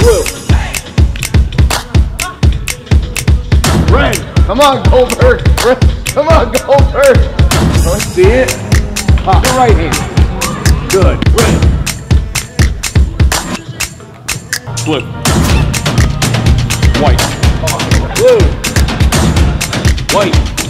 Blue. Red. Come on, Goldberg. Red. Come on, Goldberg. Let's see it. Pop. The right hand. Good. Red. Blue. White. Blue. White.